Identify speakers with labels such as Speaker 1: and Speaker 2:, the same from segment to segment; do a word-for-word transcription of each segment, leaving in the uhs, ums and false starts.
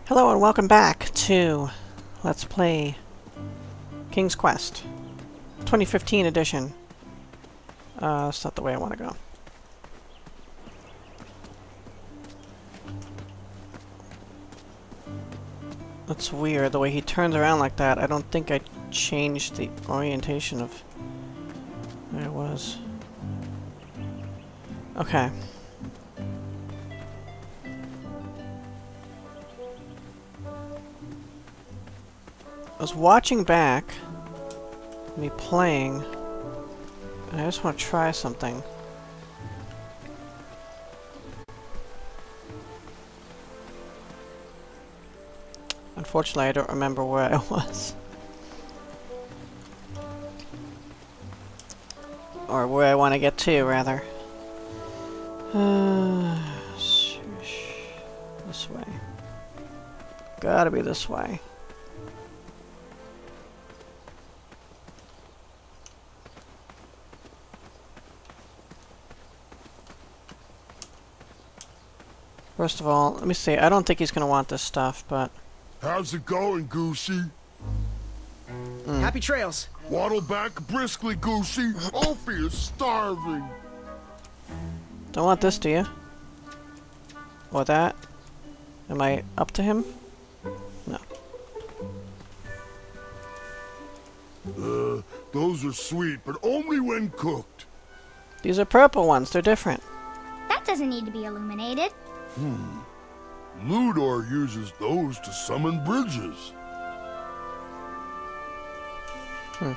Speaker 1: Hello and welcome back to Let's Play King's Quest twenty fifteen edition. Uh, that's not the way I want to go. That's weird, the way he turns around like that. I don't think I changed the orientation of where it was. Okay. I was watching back me playing, and I just want to try something. Unfortunately, I don't remember where I was. Or where I want to get to, rather. Uh, this way. Gotta be this way. First of all, let me see. I don't think he's gonna want this stuff, but...
Speaker 2: How's it going, Goosey?
Speaker 1: Mm.
Speaker 3: Happy trails.
Speaker 2: Waddle back briskly, Goosey. Olfie is starving.
Speaker 1: Don't want this, do you? Or that? Am I up to him? No.
Speaker 2: Uh, those are sweet, but only when cooked.
Speaker 1: These are purple ones. They're different.
Speaker 4: That doesn't need to be illuminated.
Speaker 2: Hmm. Ludor uses those to summon bridges.
Speaker 1: Hmm.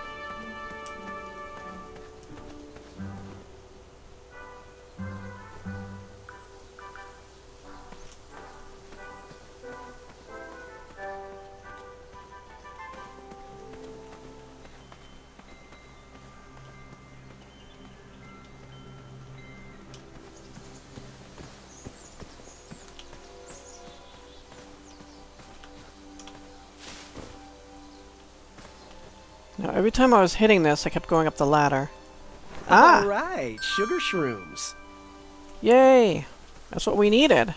Speaker 1: Now, every time I was hitting this, I kept going up the ladder. Ah!
Speaker 3: Alright, sugar shrooms.
Speaker 1: Yay! That's what we needed.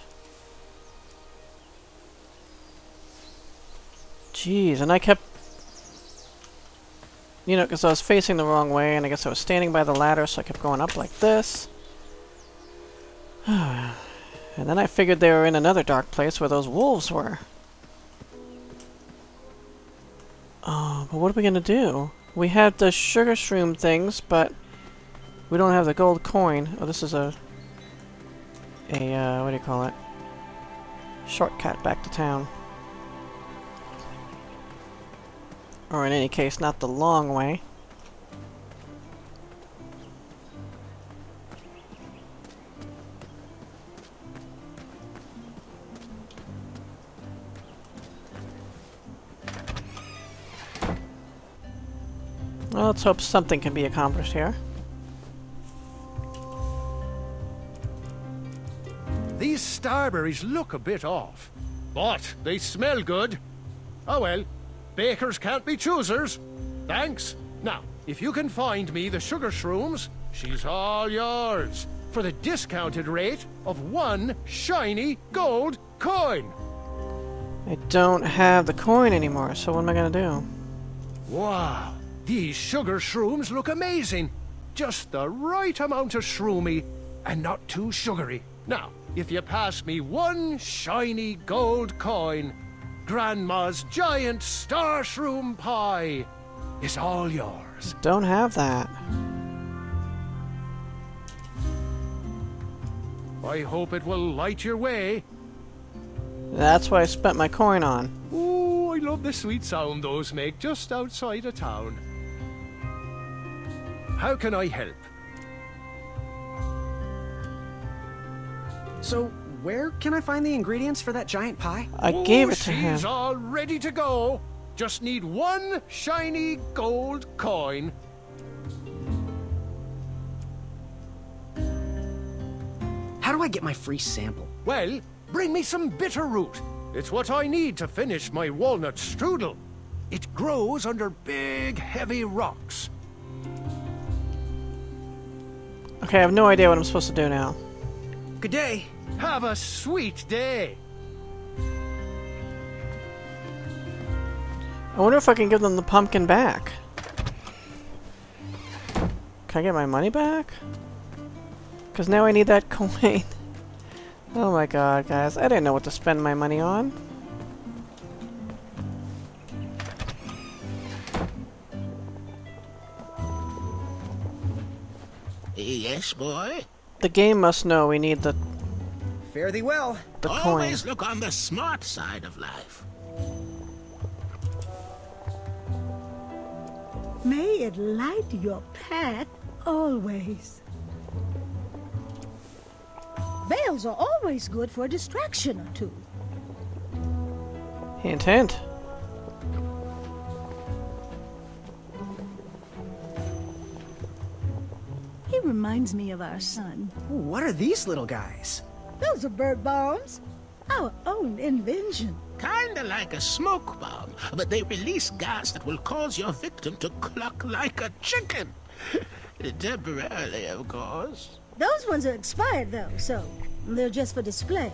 Speaker 1: Jeez, and I kept... You know, because I was facing the wrong way, and I guess I was standing by the ladder, so I kept going up like this. And then I figured they were in another dark place where those wolves were. Oh, but what are we gonna do? We have the sugar shroom things, but we don't have the gold coin. Oh, this is a... A, uh, what do you call it? Shortcut back to town. Or in any case, not the long way. Well, let's hope something can be accomplished here.
Speaker 5: These starberries look a bit off, but they smell good. Oh well, bakers can't be choosers. Thanks. Now, if you can find me the sugar shrooms, she's all yours for the discounted rate of one shiny gold coin.
Speaker 1: I don't have the coin anymore, so what am I gonna do?
Speaker 5: Wow. These sugar shrooms look amazing. Just the right amount of shroomy and not too sugary. Now, if you pass me one shiny gold coin, Grandma's giant star shroom pie is all yours.
Speaker 1: Don't have that.
Speaker 5: I hope it will light your way.
Speaker 1: That's what I spent my coin on.
Speaker 5: Oh, I love the sweet sound those make just outside of town. How can I help?
Speaker 3: So, where can I find the ingredients for that giant pie?
Speaker 1: I
Speaker 5: oh,
Speaker 1: gave it to him.
Speaker 5: She's all ready to go. Just need one shiny gold coin.
Speaker 3: How do I get my free sample?
Speaker 5: Well, bring me some bitter root. It's what I need to finish my walnut strudel. It grows under big, heavy rocks.
Speaker 1: Okay, I have no idea what I'm supposed to do now.
Speaker 3: Good day.
Speaker 5: Have a sweet day.
Speaker 1: I wonder if I can give them the pumpkin back. Can I get my money back? Because now I need that coin. Oh my god, guys. I didn't know what to spend my money on.
Speaker 6: Yes, boy?
Speaker 1: The game must know we need the,
Speaker 3: Fare thee well.
Speaker 1: the coin.
Speaker 6: Always look on the smart side of life.
Speaker 7: May it light your path always. Veils are always good for a distraction or two.
Speaker 1: Hint, hint.
Speaker 7: He reminds me of our son.
Speaker 3: Ooh, what are these little guys?
Speaker 7: Those are bird bombs. Our own invention.
Speaker 6: Kinda like a smoke bomb, but they release gas that will cause your victim to cluck like a chicken. Temporarily, of course.
Speaker 7: Those ones are expired though, so they're just for display.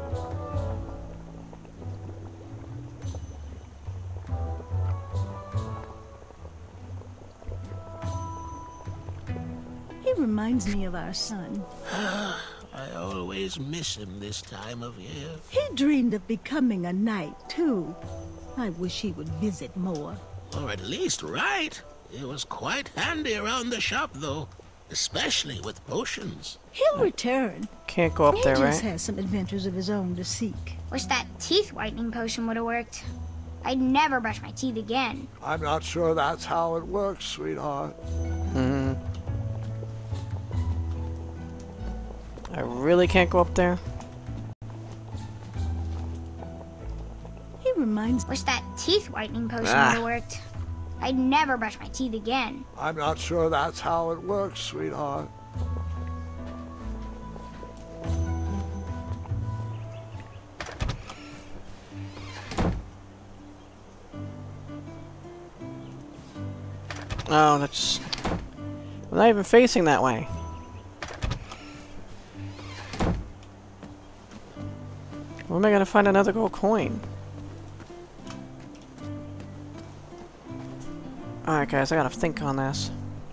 Speaker 7: He reminds me of our son.
Speaker 6: I always miss him this time of year.
Speaker 7: He dreamed of becoming a knight too. I wish he would visit more.
Speaker 6: Or at least write. It was quite handy around the shop, though. Especially with potions.
Speaker 7: He'll return.
Speaker 1: Can't go up
Speaker 7: He
Speaker 1: there,
Speaker 7: just
Speaker 1: right?
Speaker 7: has some adventures of his own to seek.
Speaker 4: Wish that teeth whitening potion would have worked. I'd never brush my teeth again.
Speaker 2: I'm not sure that's how it works, sweetheart.
Speaker 1: Hmm. I really can't go up there.
Speaker 7: He reminds me.
Speaker 4: Wish that teeth whitening potion
Speaker 1: Ah.
Speaker 4: would have worked. I'd never brush my teeth again.
Speaker 2: I'm not sure that's how it works, sweetheart.
Speaker 1: Oh, that's... I'm not even facing that way. Where am I gonna find another gold coin? Alright guys, I gotta think on this.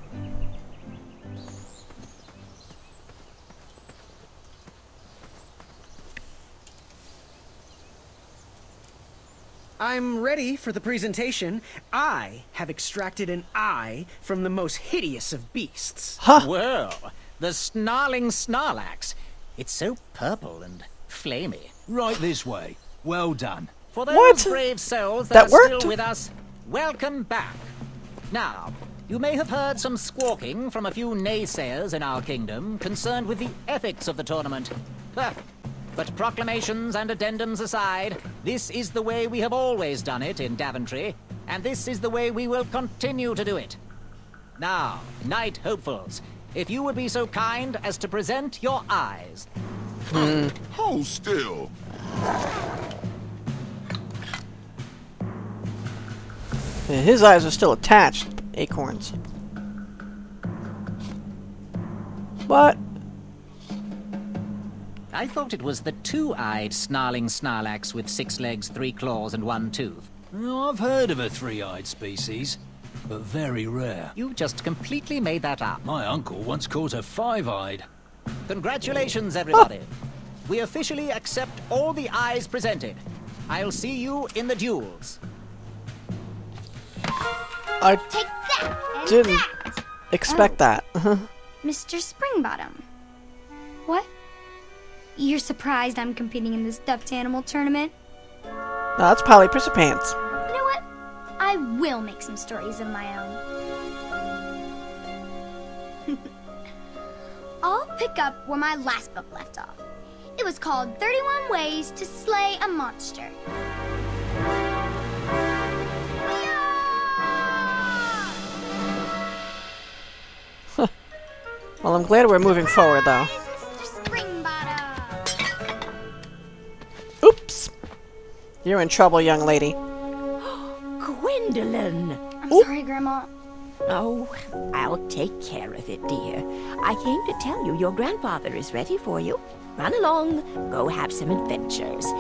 Speaker 3: I'm ready for the presentation. I have extracted an eye from the most hideous of beasts.
Speaker 1: Huh!
Speaker 8: Whoa, the snarling Snarlax. It's so purple and flamey.
Speaker 9: Right this way. Well done.
Speaker 8: For those
Speaker 1: What?
Speaker 8: brave souls that,
Speaker 1: That
Speaker 8: are
Speaker 1: worked?
Speaker 8: still with us, welcome back. Now, you may have heard some squawking from a few naysayers in our kingdom concerned with the ethics of the tournament. Huh. But proclamations and addendums aside, this is the way we have always done it in Daventry, and this is the way we will continue to do it. Now, Knight Hopefuls, if you would be so kind as to present your eyes.
Speaker 2: Hold still.
Speaker 1: His eyes are still attached. Acorns. What?
Speaker 8: I thought it was the two-eyed snarling Snarlax with six legs, three claws, and one tooth.
Speaker 9: Oh, I've heard of a three-eyed species, but very rare.
Speaker 8: You just completely made that up.
Speaker 9: My uncle once caught a five-eyed.
Speaker 8: Congratulations, everybody. We officially accept all the eyes presented. I'll see you in the duels.
Speaker 1: I
Speaker 4: Take that and
Speaker 1: didn't
Speaker 4: that.
Speaker 1: expect that.
Speaker 4: Mister Springbottom. What? You're surprised I'm competing in this stuffed animal tournament?
Speaker 1: No, that's Polly Pants.
Speaker 4: You know what? I will make some stories of my own. I'll pick up where my last book left off. It was called thirty-one Ways to Slay a Monster.
Speaker 1: Well, I'm glad we're moving forward, though.
Speaker 4: Mister Springbottom.
Speaker 1: Oops! You're in trouble, young lady.
Speaker 10: Gwendolyn!
Speaker 4: I'm
Speaker 1: Oop.
Speaker 4: sorry, Grandma.
Speaker 10: Oh, I'll take care of it, dear. I came to tell you your grandfather is ready for you. Run along, go have some adventures.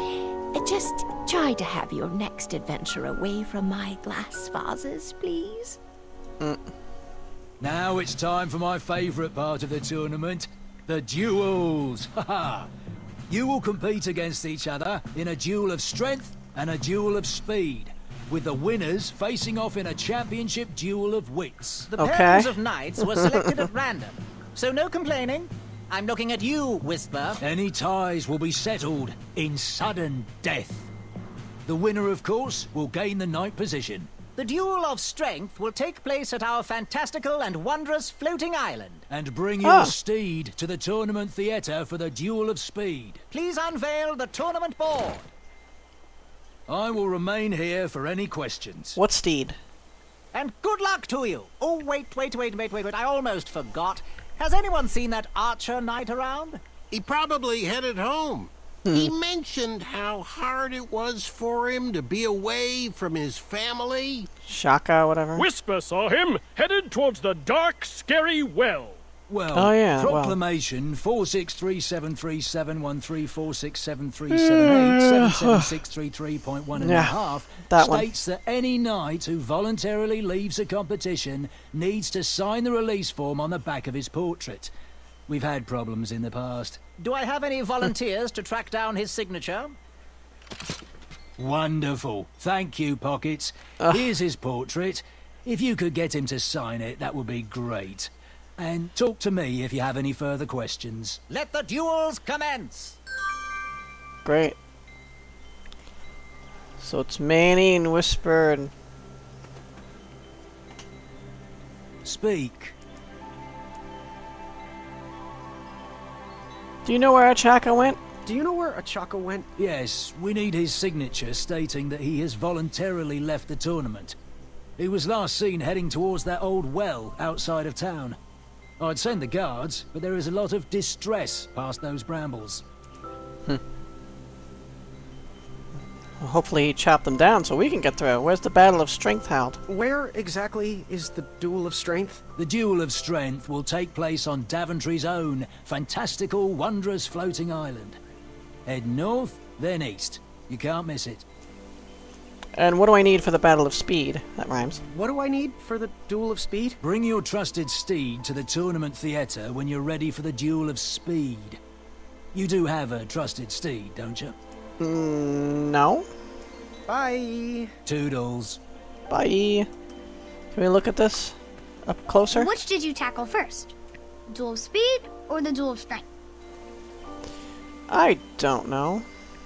Speaker 10: Uh, Just try to have your next adventure away from my glass vases, please.
Speaker 1: Mm.
Speaker 9: Now it's time for my favourite part of the tournament, the duels. Haha! You will compete against each other in a duel of strength and a duel of speed, with the winners facing off in a championship duel of wits.
Speaker 8: The
Speaker 1: Okay.
Speaker 8: pairings of knights were selected at random, so no complaining. I'm looking at you, Whisper.
Speaker 9: Any ties will be settled in sudden death. The winner, of course, will gain the knight position.
Speaker 8: The duel of strength will take place at our fantastical and wondrous floating island.
Speaker 9: And bring your
Speaker 1: Ah.
Speaker 9: steed to the tournament theatre for the duel of speed.
Speaker 8: Please unveil the tournament board.
Speaker 9: I will remain here for any questions.
Speaker 1: What steed?
Speaker 8: And good luck to you. Oh, wait, wait, wait, wait, wait, wait. I almost forgot. Has anyone seen that archer knight around?
Speaker 6: He probably headed home. He mentioned how hard it was for him to be away from his family.
Speaker 1: Shaka, whatever.
Speaker 11: Whisper saw him headed towards the dark, scary well.
Speaker 9: Well,
Speaker 1: Oh, yeah, well.
Speaker 9: proclamation four six three seven three seven one three four six seven three seven eight seven seven six three three point one and a
Speaker 1: Yeah,
Speaker 9: half
Speaker 1: that one.
Speaker 9: states that any knight who voluntarily leaves a competition needs to sign the release form on the back of his portrait. We've had problems in the past.
Speaker 8: Do I have any volunteers to track down his signature?
Speaker 9: Wonderful. Thank you, Pockets.
Speaker 1: Ugh.
Speaker 9: Here's his portrait. If you could get him to sign it, that would be great. And talk to me if you have any further questions.
Speaker 8: Let the duels commence.
Speaker 1: Great. So it's Manny and Whisper and...
Speaker 9: Speak.
Speaker 1: Do you know where Achaka went?
Speaker 3: Do you know where Achaka went?
Speaker 9: Yes, we need his signature stating that he has voluntarily left the tournament. He was last seen heading towards that old well outside of town. I'd send the guards, but there is a lot of distress past those brambles.
Speaker 1: Well, hopefully he chopped them down so we can get through. Where's the Battle of Strength held?
Speaker 3: Where exactly is the Duel of Strength?
Speaker 9: The Duel of Strength will take place on Daventry's own fantastical, wondrous floating island. Head north, then east. You can't miss it.
Speaker 1: And what do I need for the Battle of Speed? That rhymes.
Speaker 3: What do I need for the Duel of Speed?
Speaker 9: Bring your trusted steed to the tournament theatre when you're ready for the Duel of Speed. You do have a trusted steed, don't you?
Speaker 1: Mm, no.
Speaker 3: Bye.
Speaker 9: Toodles.
Speaker 1: Bye. Can we look at this up closer?
Speaker 4: Which did you tackle first? Duel of Speed or the Duel of Strength?
Speaker 1: I don't know.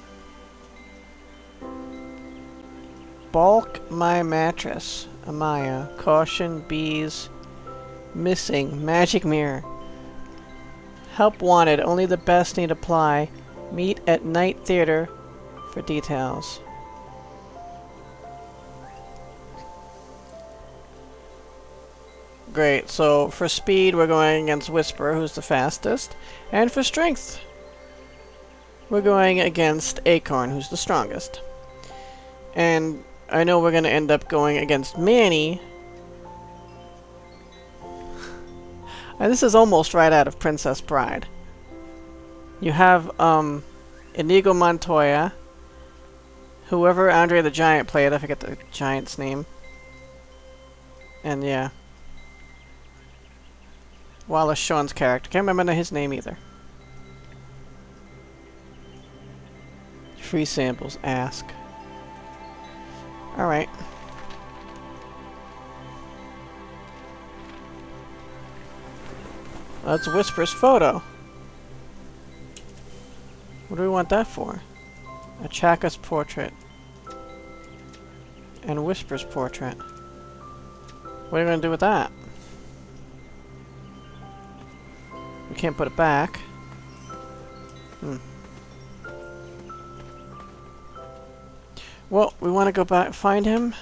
Speaker 1: Bulk my mattress. Amaya. Caution. Bees. Missing. Magic mirror. Help wanted. Only the best need apply. Meet at night theater for details. Great. So for speed, we're going against Whisper, who's the fastest. And for strength, we're going against Acorn, who's the strongest. And I know we're going to end up going against Manny. And this is almost right out of Princess Bride. You have um, Inigo Montoya, whoever Andre the Giant played, I forget the giant's name. And yeah. Wallace Shawn's character. Can't remember his name either. Free samples. Ask. Alright. That's Whisper's photo. What do we want that for? Achaka's portrait. And Whisper's portrait. What are you going to do with that? We can't put it back. Hmm. Well, we want to go back, find him.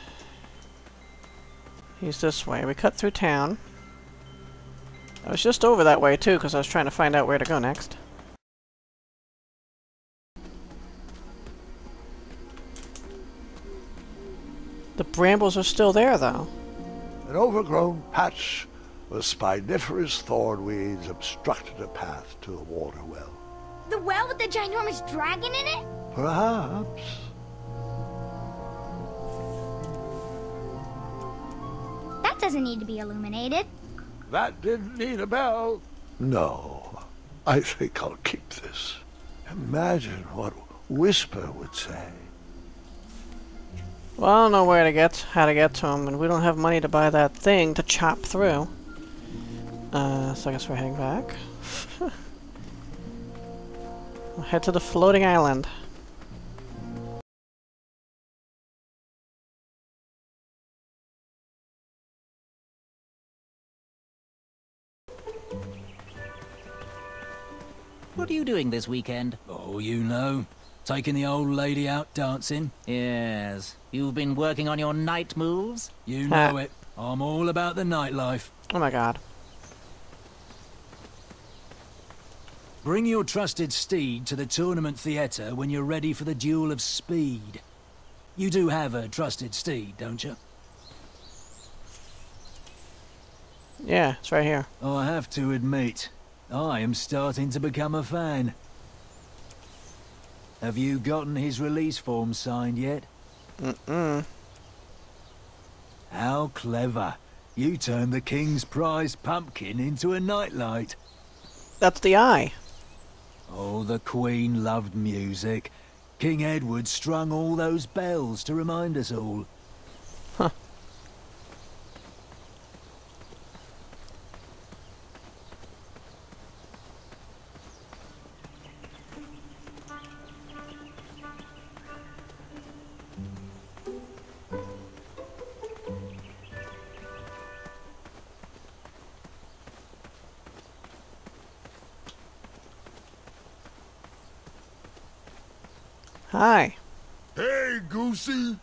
Speaker 1: He's this way. We cut through town. I was just over that way too, because I was trying to find out where to go next. The brambles are still there, though.
Speaker 12: An overgrown patch of spiniferous thorn weeds obstructed a path to a water well.
Speaker 4: The well with the ginormous dragon in it?
Speaker 12: Perhaps.
Speaker 4: That doesn't need to be illuminated.
Speaker 12: That didn't need a bell. No, I think I'll keep this. Imagine what Whisper would say.
Speaker 1: Well, I don't know where to get, how to get to him, and we don't have money to buy that thing to chop through. Uh, so I guess we're heading back. We'll head to the floating island.
Speaker 8: What are you doing this weekend?
Speaker 9: Oh, you know. Taking the old lady out dancing.
Speaker 8: Yes. You've been working on your night moves?
Speaker 9: You know it. I'm all about the nightlife.
Speaker 1: Oh my god.
Speaker 9: Bring your trusted steed to the tournament theatre when you're ready for the duel of speed. You do have a trusted steed, don't you?
Speaker 1: Yeah, it's right here.
Speaker 9: I have to admit, I am starting to become a fan. Have you gotten his release form signed yet?
Speaker 1: Mm-mm.
Speaker 9: How clever. You turned the King's prize pumpkin into a nightlight.
Speaker 1: That's the eye.
Speaker 9: Oh, the Queen loved music. King Edward strung all those bells to remind us all.
Speaker 1: Huh. Hi.
Speaker 2: Hey, Goosey.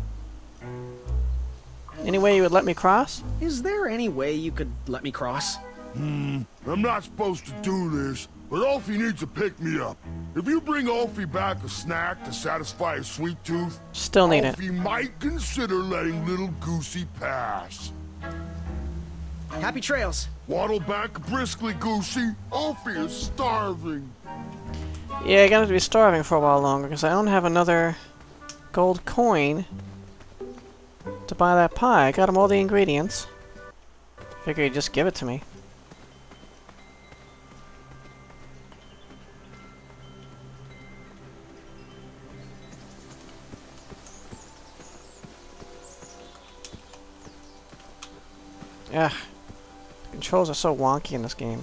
Speaker 1: Any way you would let me cross?
Speaker 3: Is there any way you could let me cross?
Speaker 2: Hmm, I'm not supposed to do this, but Olfie needs to pick me up. If you bring Olfie back a snack to satisfy his sweet tooth,
Speaker 1: Still need
Speaker 2: Olfie
Speaker 1: it.
Speaker 2: might consider letting little Goosey pass.
Speaker 3: Happy trails.
Speaker 2: Waddle back briskly, Goosey. Olfie is starving.
Speaker 1: Yeah, you're gonna have to be starving for a while longer, because I don't have another gold coin to buy that pie. I got him all the ingredients. Figure he'd just give it to me. Ugh. The controls are so wonky in this game.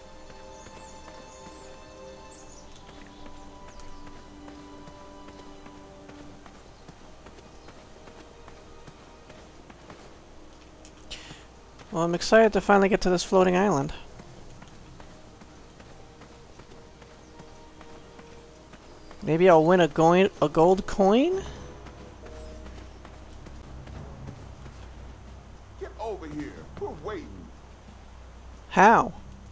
Speaker 1: Well, I'm excited to finally get to this floating island. Maybe I'll win a, go a gold coin?
Speaker 2: Get over here. We're waiting.
Speaker 1: How?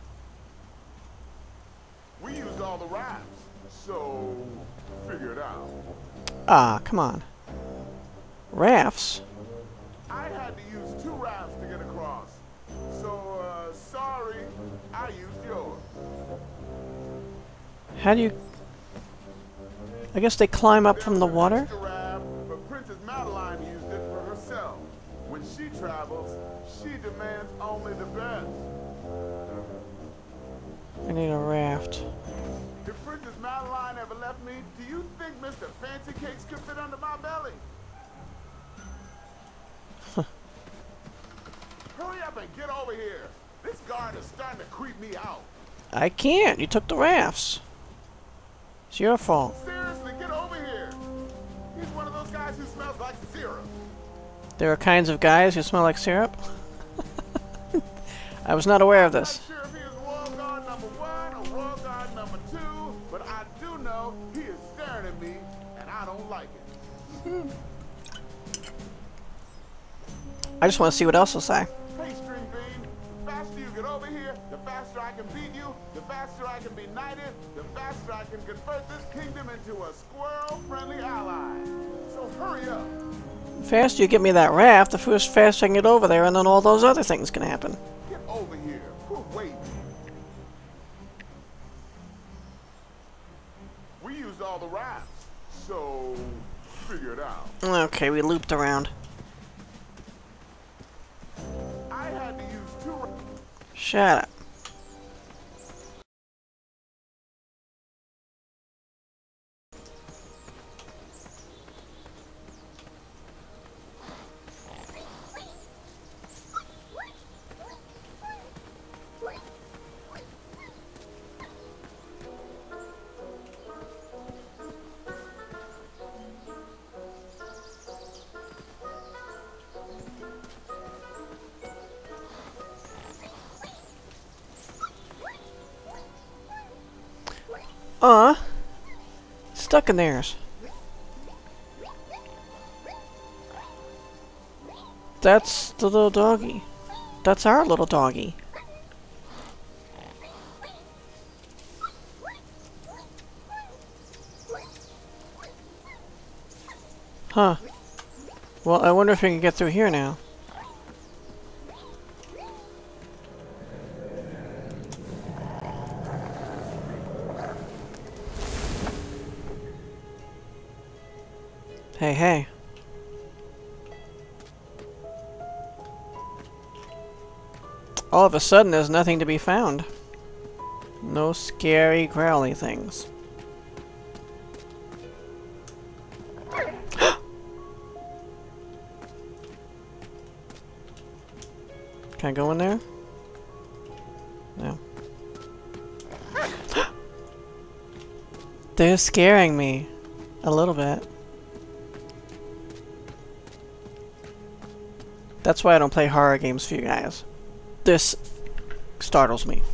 Speaker 2: We used all the rafts, so figure it out.
Speaker 1: Ah, come on. Rafts?
Speaker 2: I had to use two rafts to get across. So, uh, sorry, I used yours.
Speaker 1: How do you... I guess they climb up from the water?
Speaker 2: Raft, but Princess Madeline used it for herself. When she travels, she demands only the best.
Speaker 1: I need a raft.
Speaker 2: If Princess Madeline ever left me, do you think Mister Fancy Cakes could fit under my belly? Hurry up and get over here. This guard is starting to creep me out.
Speaker 1: I can't. You took the rafts. It's your fault.
Speaker 2: Seriously, get over here. He's one of those guys who smells like syrup.
Speaker 1: There are kinds of guys who smell like syrup? I was not aware of this.
Speaker 2: I'm not sure if he is Royal Guard number one or Royal Guard number two, but I do know he is staring at me, and I don't like it.
Speaker 1: Hmm. I just want to see what else he'll say.
Speaker 2: Hey, String Bean, the faster you get over here, the faster I can beat you, the faster I can be knighted, the faster I can convert this kingdom into a squirrel-friendly ally. So hurry up.
Speaker 1: The faster you get me that raft, the first faster I can get over there, and then all those other things can happen.
Speaker 2: Get over here. We're waiting. We used all the rafts, So, figure it out.
Speaker 1: Okay, we looped around.
Speaker 2: I had to use two...
Speaker 1: Shut up. Uh, stuck in theirs. That's the little doggy. That's our little doggy. Huh. Well, I wonder if we can get through here now. Hey, hey. All of a sudden, there's nothing to be found. No scary, growly things. Can I go in there? No. They're scaring me. A little bit. That's why I don't play horror games for you guys. This startles me.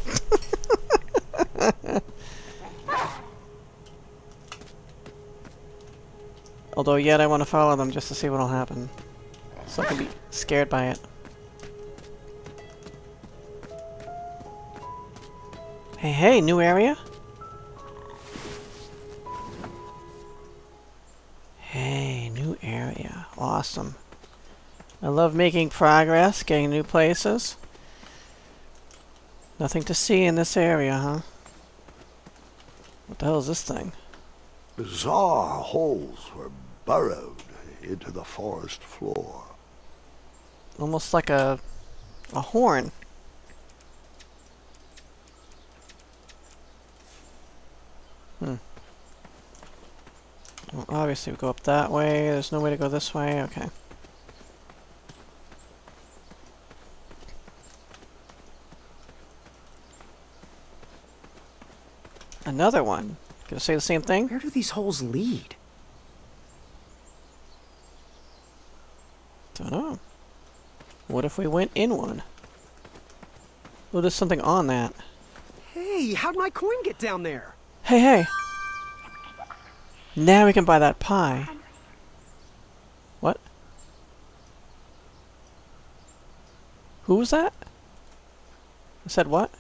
Speaker 1: Although yet I want to follow them just to see what'll happen. So I can be scared by it. Hey, hey, new area? Hey, new area. Awesome. I love making progress, getting new places. Nothing to see in this area, huh? What the hell is this thing?
Speaker 12: Bizarre holes were burrowed into the forest floor.
Speaker 1: Almost like a... a horn. Hmm. Well, obviously we go up that way. There's no way to go this way. Okay. Another one. Gonna say the same thing?
Speaker 3: Where do these holes lead?
Speaker 1: Don't know. What if we went in one? Oh, there's something on that.
Speaker 3: Hey, how'd my coin get down there?
Speaker 1: Hey, hey! Now we can buy that pie. What? Who was that? I said what?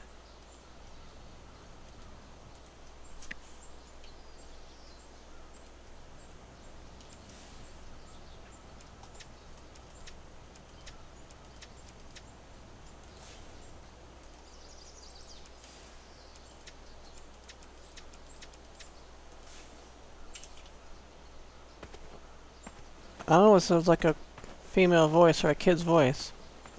Speaker 1: I don't know, it sounds like a female voice or a kid's voice.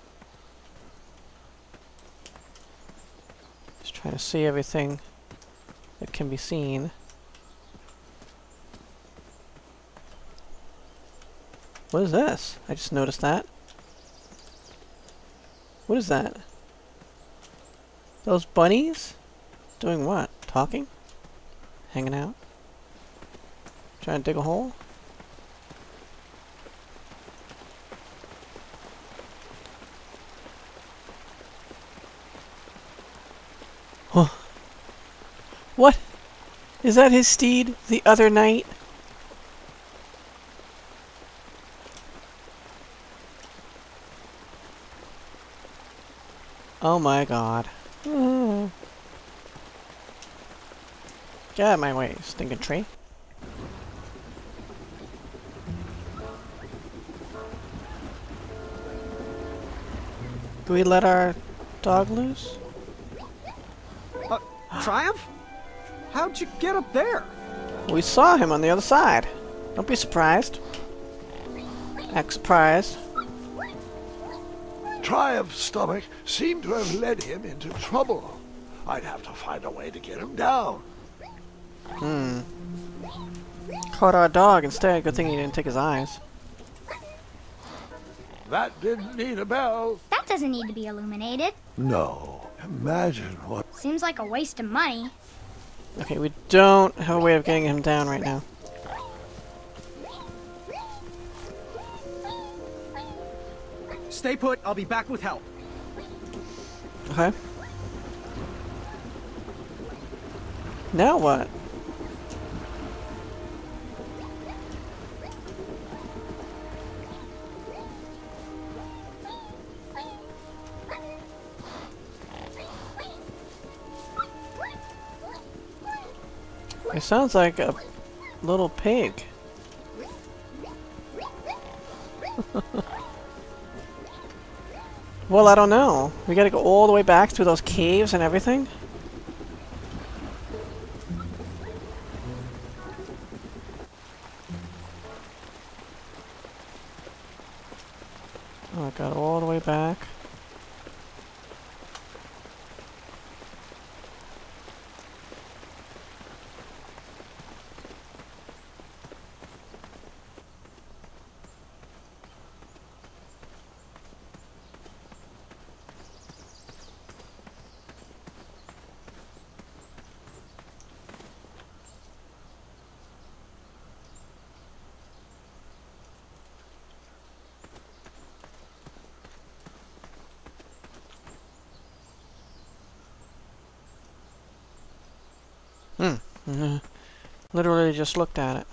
Speaker 1: Just trying to see everything that can be seen. What is this? I just noticed that. What is that? Those bunnies? Doing what? Talking? Hanging out? Trying to dig a hole? Huh. What? Is that his steed the other night? Oh my god. Mm. Get out of my way, stinking tree. Do we let our dog loose?
Speaker 3: Uh, Triumph? How'd you get up there?
Speaker 1: We saw him on the other side. Don't be surprised. Act surprised.
Speaker 12: Triumph's stomach seemed to have led him into trouble. I'd have to find a way to get him down.
Speaker 1: Hmm. Caught our dog instead. Good thing he didn't take his eyes.
Speaker 12: That didn't need a bell.
Speaker 4: That doesn't need to be illuminated.
Speaker 12: No. Imagine what...
Speaker 4: Seems like a waste of money.
Speaker 1: Okay, we don't have a way of getting him down right now.
Speaker 3: Stay put, I'll be back with help.
Speaker 1: Okay. Now what? It sounds like a little pig. Well, I don't know. We gotta go all the way back through those caves and everything? Oh, I got all the way back. Hmm. Mm-hmm. Literally just looked at it.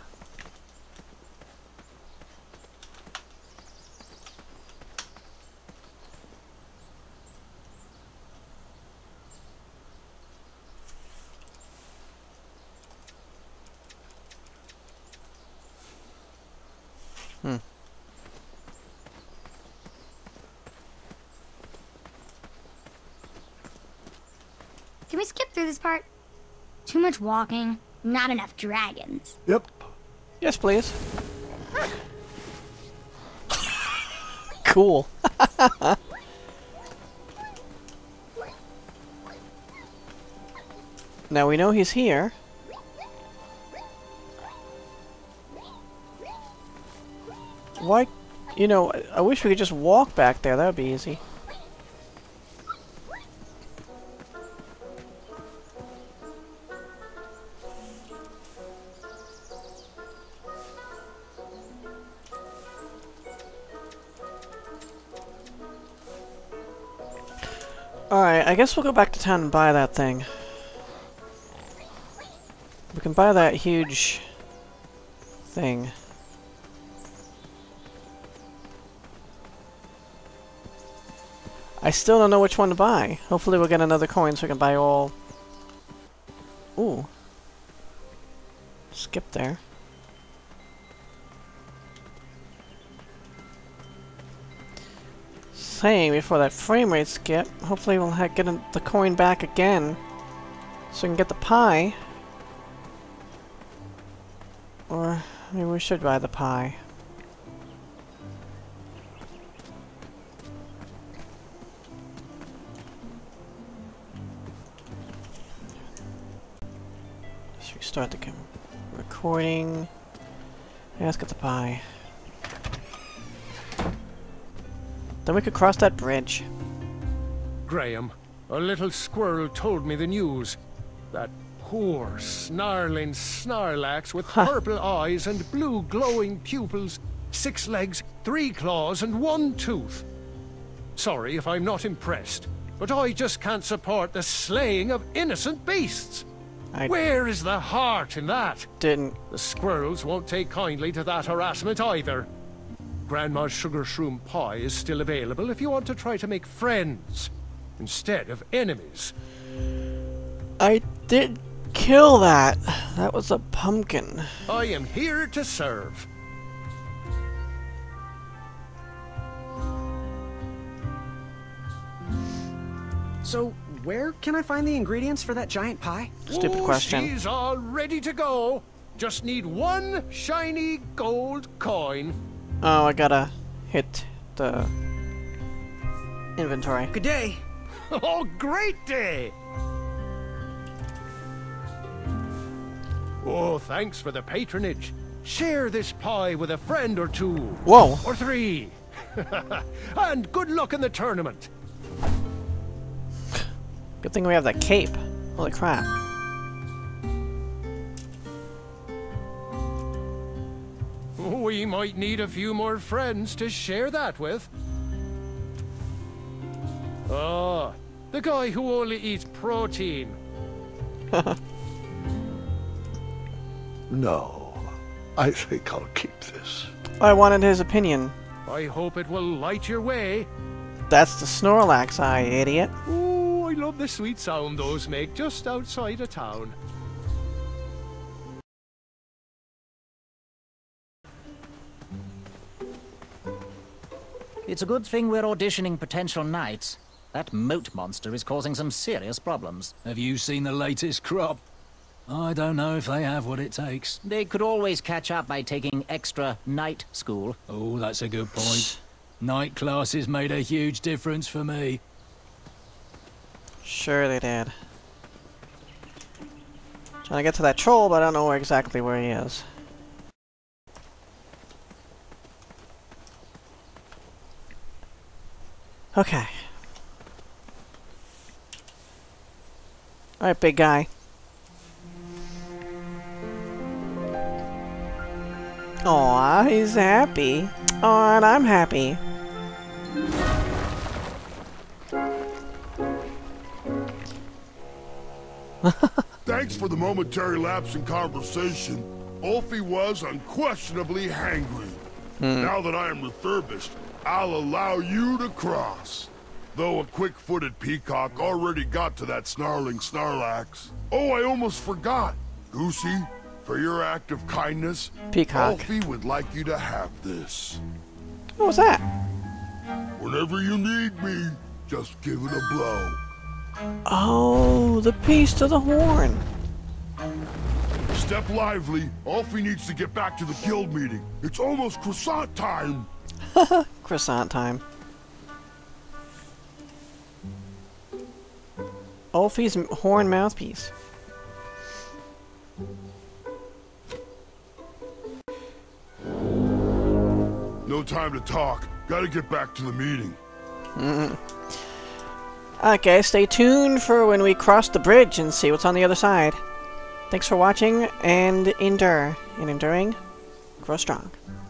Speaker 1: Hmm.
Speaker 4: Can we skip through this part? Too much walking, not enough dragons.
Speaker 12: Yep.
Speaker 1: Yes, please. Cool. Now we know he's here. Why? You know, I, I wish we could just walk back there. That would be easy. Alright, I guess we'll go back to town and buy that thing. We can buy that huge thing. I still don't know which one to buy. Hopefully we'll get another coin so we can buy all... Ooh. Skip there. Saying before that frame rate skip, hopefully we'll ha get a, the coin back again so we can get the pie. Or maybe we should buy the pie. Let's restart the recording. Yeah, let's get the pie. Then we could cross that bridge.
Speaker 5: Graham, a little squirrel told me the news. That poor, snarling Snarlax with huh. purple eyes and blue glowing pupils, six legs, three claws and one tooth. Sorry if I'm not impressed, but I just can't support the slaying of innocent beasts.
Speaker 1: I
Speaker 5: Where is the heart in that?
Speaker 1: Didn't.
Speaker 5: The squirrels won't take kindly to that harassment either. Grandma's sugar shroom pie is still available if you want to try to make friends instead of enemies.
Speaker 1: I did kill that. That was a pumpkin.
Speaker 5: I am here to serve.
Speaker 3: So, where can I find the ingredients for that giant pie?
Speaker 1: Stupid
Speaker 5: oh,
Speaker 1: question.
Speaker 5: She's all ready to go. Just need one shiny gold coin.
Speaker 1: Oh, I gotta hit the inventory.
Speaker 3: Good day.
Speaker 5: Oh, great day! Oh, thanks for the patronage. Share this pie with a friend or two.
Speaker 1: Whoa.
Speaker 5: Or three. And good luck in the tournament.
Speaker 1: Good thing we have that cape. Holy crap.
Speaker 5: We might need a few more friends to share that with. Oh, the guy who only eats protein.
Speaker 12: No, I think I'll keep this.
Speaker 1: I wanted his opinion.
Speaker 5: I hope it will light your way.
Speaker 1: That's the Snorlax eye, idiot.
Speaker 5: Oh, I love the sweet sound those make just outside of town.
Speaker 8: It's a good thing we're auditioning potential knights. That moat monster is causing some serious problems.
Speaker 9: Have you seen the latest crop? I don't know if they have what it takes.
Speaker 8: They could always catch up by taking extra night school.
Speaker 9: Oh, that's a good point. Night classes made a huge difference for me.
Speaker 1: Sure they did. Trying to get to that troll, but I don't know where exactly where he is. Okay. Alright, big guy. Aw, he's happy. Aw, and I'm happy.
Speaker 13: Thanks for the momentary lapse in conversation. Olfie was unquestionably hangry.
Speaker 1: Hmm.
Speaker 13: Now that I am refurbished, I'll allow you to cross. Though a quick-footed peacock already got to that snarling Snarlax. Oh, I almost forgot. Goosey, for your act of kindness,
Speaker 1: Peacock.
Speaker 13: Olfie would like you to have this.
Speaker 1: What was that?
Speaker 13: Whenever you need me, just give it a blow.
Speaker 1: Oh, the piece to the horn.
Speaker 13: Step lively. Olfie needs to get back to the guild meeting. It's almost croissant time.
Speaker 1: Croissant time. Olfie's m- horn mouthpiece.
Speaker 13: No time to talk. Gotta get back to the meeting.
Speaker 1: Mm. Okay, stay tuned for when we cross the bridge and see what's on the other side. Thanks for watching, and endure. In enduring, grow strong.